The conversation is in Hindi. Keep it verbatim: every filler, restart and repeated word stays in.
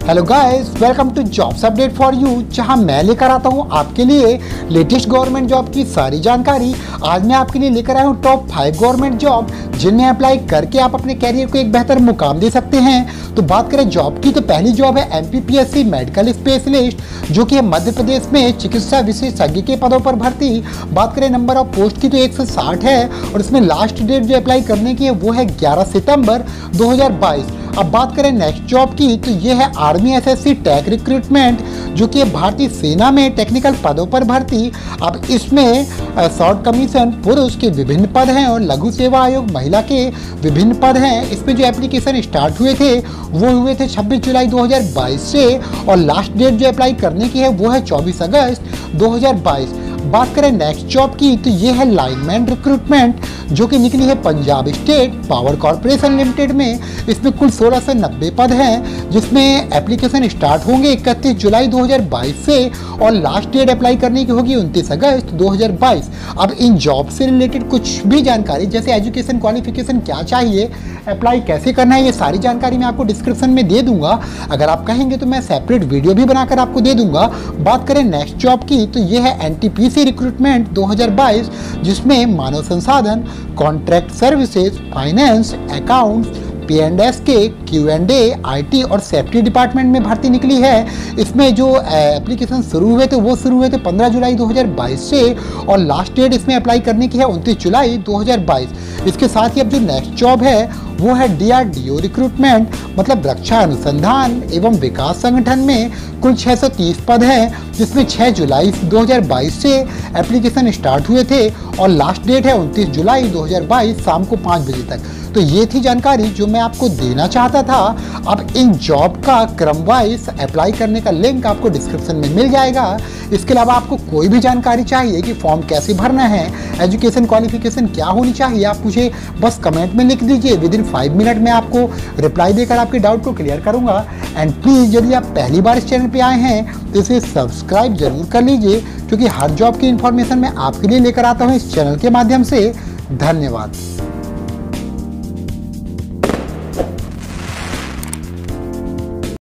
Hello guys, welcome to jobs update for you, जहां मैं लेकर आता हूं आपके लिए लेटेस्ट गवर्नमेंट जॉब की सारी जानकारी। आज मैं आपके लिए लेकर आया हूं टॉप फाइव गवर्नमेंट जॉब जिनमें अप्लाई करके आप अपने कैरियर को एक बेहतर मुकाम दे सकते हैं। तो बात करें जॉब की, तो पहली जॉब है M P P S C medical specialist, जो कि है मध्य प्रदेश में चिकित्सा विशेषज्ञ के पदों पर भर्ती। बात करें नंबर ऑफ पोस्ट की, तो एक सौ साठ है और इसमें लास्ट डेट जो अप्लाई करने की है वो है ग्यारह सितंबर दो हज़ार बाईस। अब बात करें नेक्स्ट जॉब की, तो ये है army S S C tech recruitment, जो कि भारतीय सेना में टेक्निकल पदों पर भर्ती। अब इसमें शॉर्ट कमीशन पुरुष के विभिन्न पद हैं और लघु सेवा आयोग महिला के विभिन्न पद हैं। इसमें जो एप्लीकेशन स्टार्ट हुए थे वो हुए थे छब्बीस जुलाई दो हज़ार बाईस से और लास्ट डेट जो अप्लाई करने की है वो है चौबीस अगस्त दो हज़ार बाईस। बात करें नेक्स्ट जॉब की, तो ये है लाइनमैन रिक्रूटमेंट, जो कि निकली है Punjab state power corporation limited में। इसमें कुल सोलह सौ नब्बे पद हैं, जिसमें एप्लीकेशन स्टार्ट होंगे इकतीस जुलाई दो हज़ार बाईस से और लास्ट डेट अप्लाई करने की होगी उनतीस अगस्त दो हज़ार बाईस। अब इन जॉब से रिलेटेड कुछ भी जानकारी, जैसे एजुकेशन क्वालिफिकेशन क्या चाहिए, अप्लाई कैसे करना है, ये सारी जानकारी मैं आपको डिस्क्रिप्शन में दे दूंगा। अगर आप कहेंगे तो मैं सेपरेट वीडियो भी बनाकर आपको दे दूंगा। बात करें नेक्स्ट जॉब की, तो ये है N T P C recruitment दो हज़ार बाईस, जिसमें मानव संसाधन, contract services, finance, accounts, P and S के, Q and A, I T और सेफ्टी डिपार्टमेंट में भर्ती निकली है। इसमें जो एप्लीकेशन शुरू हुए थे वो शुरू हुए थे पंद्रह जुलाई दो हज़ार बाईस से और लास्ट डेट इसमें अप्लाई करने की है उनतीस जुलाई दो हज़ार बाईस। इसके साथ ही अब जो नेक्स्ट जॉब है वो है D R D O recruitment, मतलब रक्षा अनुसंधान एवं विकास संगठन में कुल छह सौ तीस पद हैं, जिसमें छह जुलाई दो हज़ार बाईस से एप्लीकेशन स्टार्ट हुए थे और लास्ट डेट है उनतीस जुलाई दो हज़ार बाईस शाम को पाँच बजे तक। तो ये थी जानकारी जो मैं आपको देना चाहता था। अब इन जॉब का क्रम वाइज अप्लाई करने का लिंक आपको डिस्क्रिप्शन में मिल जाएगा। इसके अलावा आपको कोई भी जानकारी चाहिए कि फॉर्म कैसे भरना है, एजुकेशन क्वालिफिकेशन क्या होनी चाहिए, आप मुझे बस कमेंट में लिख दीजिए। विद इन फाइव मिनट में आपको रिप्लाई देकर आपके डाउट को क्लियर करूंगा। एंड प्लीज़ यदि आप पहली बार इस चैनल पे आए हैं तो इसे सब्सक्राइब जरूर कर लीजिए, क्योंकि हर जॉब की इन्फॉर्मेशन मैं आपके लिए लेकर आता हूँ इस चैनल के माध्यम से। धन्यवाद।